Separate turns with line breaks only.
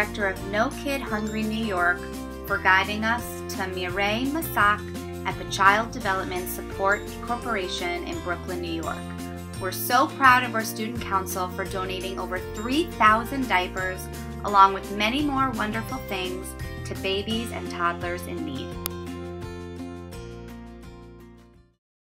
director of No Kid Hungry New York, for guiding us to Mireille Massac at the Child Development Support Corporation in Brooklyn, New York. We're so proud of our student council for donating over 3,000 diapers, along with many more wonderful things, to babies and toddlers in need.